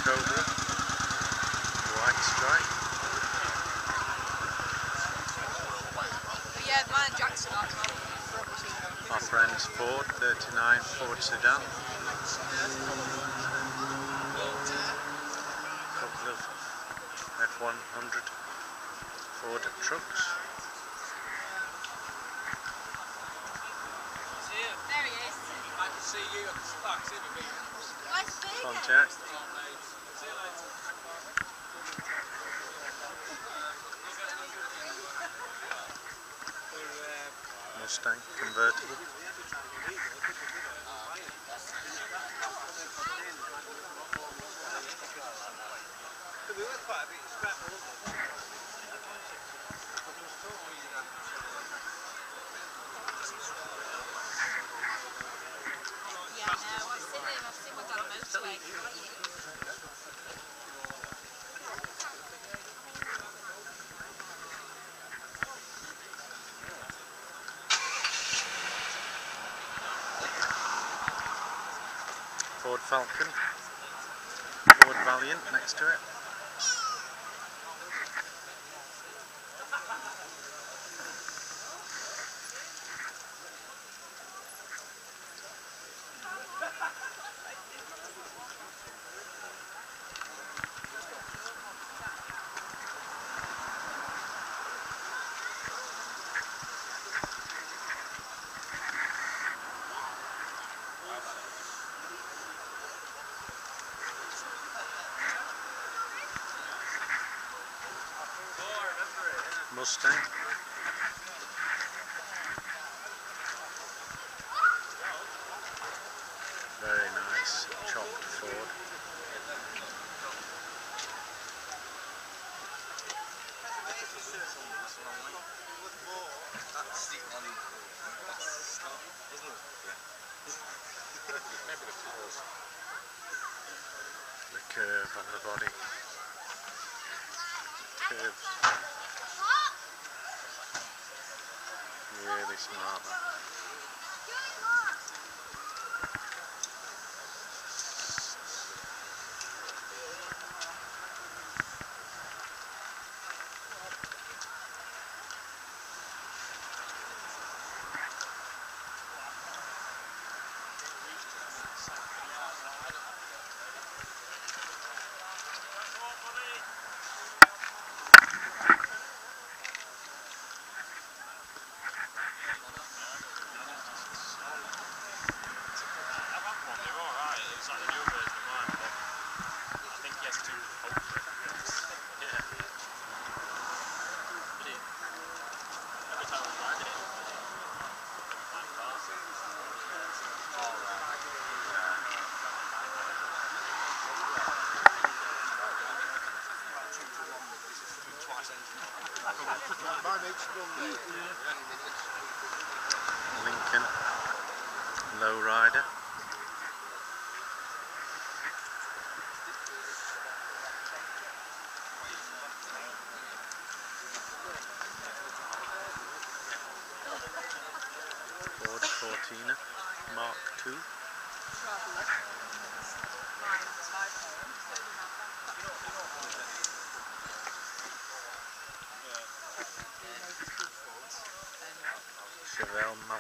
Cobra, white stripe. Yeah, mine and Jackson are as well. Our friend's Ford 39 Ford sedan. Couple of F100 Ford trucks. There he is. I can see you. I can see me. Nice big. Pontiac. Mustang convertible. Yeah, no, I've seen one down the motorway. Ford Falcon. Ford Valiant next to it. Mustang. Very nice chopped Ford. That's the end. That's the start, isn't it? Yeah. Maybe the colours. The curve on the body. Curves. Really smart. Lincoln Lowrider. Ford Cortina Mark II. Chevelle